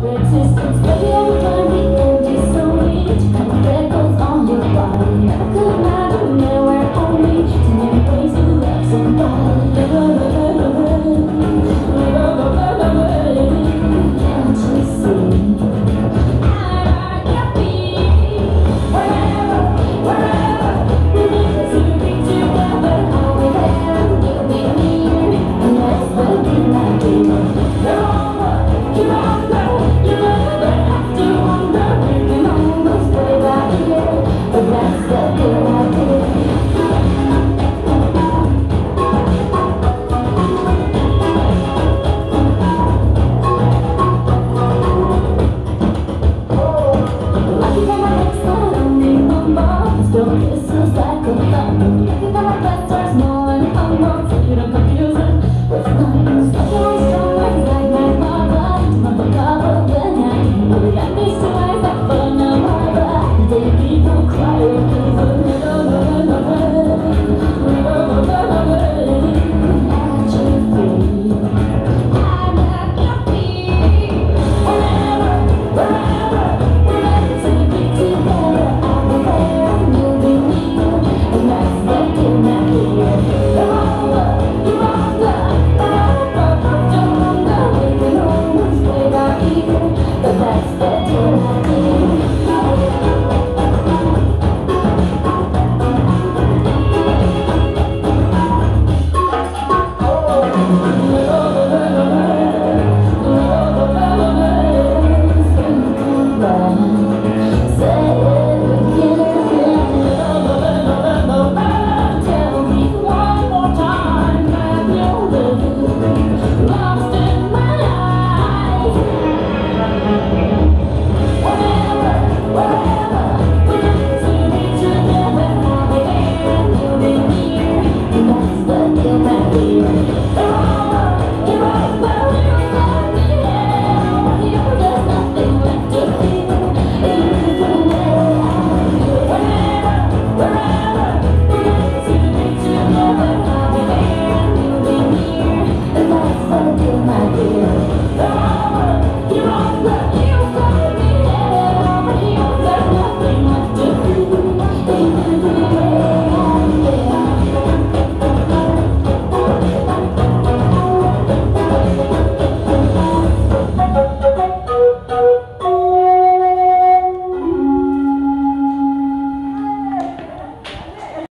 Resistance, baby, I'm funny, and you're so weak. And freckles on your body. Never could imagine nowhere only. Too many ways to love somebody. Can't you see? I can be wherever, wherever. We need to be together. I'll be there, and you'll be near. And that's what we like to do. You're over, you're under. You never have to wonder. We can almost play by ear, but that's the good idea. Lucky that my legs not only one bar. Still kisses like a thumb. Lucky that my best are small and humble, so you don't confuse it with numbers. Lucky my strong legs like my mother. Mother cover when I need. Got me so eyes that fun of mother. They people cry because of it. But that's the